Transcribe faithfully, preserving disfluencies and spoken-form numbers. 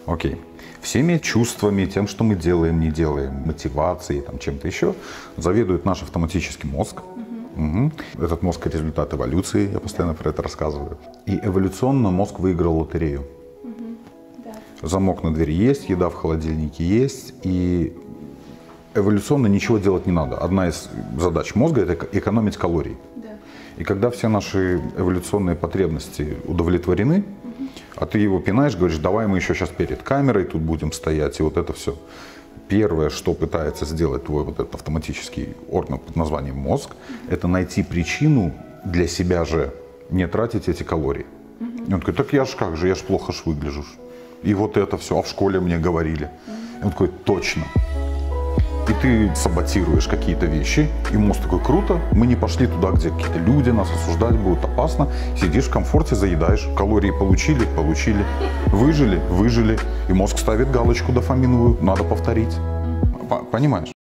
Окей. Всеми чувствами, тем, что мы делаем, не делаем, мотивацией, там, чем-то еще, заведует наш автоматический мозг. Угу. Этот мозг — результат эволюции, я постоянно про это рассказываю. И эволюционно мозг выиграл лотерею. Угу. Да. Замок на двери есть, еда в холодильнике есть, и эволюционно ничего делать не надо. Одна из задач мозга — это экономить калории. Да. И когда все наши эволюционные потребности удовлетворены, угу. а ты его пинаешь, говоришь: давай мы еще сейчас перед камерой тут будем стоять, и вот это все. Первое, что пытается сделать твой вот этот автоматический орган под названием мозг, это найти причину для себя же не тратить эти калории. Mm-hmm. И он такой: так я ж как же, я ж плохо ж выгляжу. И вот это все, а в школе мне говорили. Mm-hmm. И он такой: точно. И ты саботируешь какие-то вещи, и мозг такой: круто, мы не пошли туда, где какие-то люди нас осуждать будут, опасно. Сидишь в комфорте, заедаешь, калории получили, получили, выжили, выжили. И мозг ставит галочку дофаминовую, надо повторить. Понимаешь?